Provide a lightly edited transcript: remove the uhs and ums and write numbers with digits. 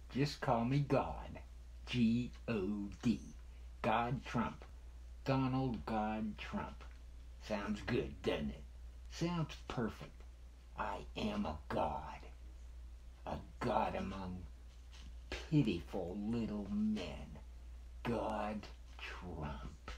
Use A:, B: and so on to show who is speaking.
A: Just call me God. G-O-D. God Trump. Donald God Trump. Sounds good, doesn't it? Sounds perfect. I am a god. A god among pitiful little men. God Trump.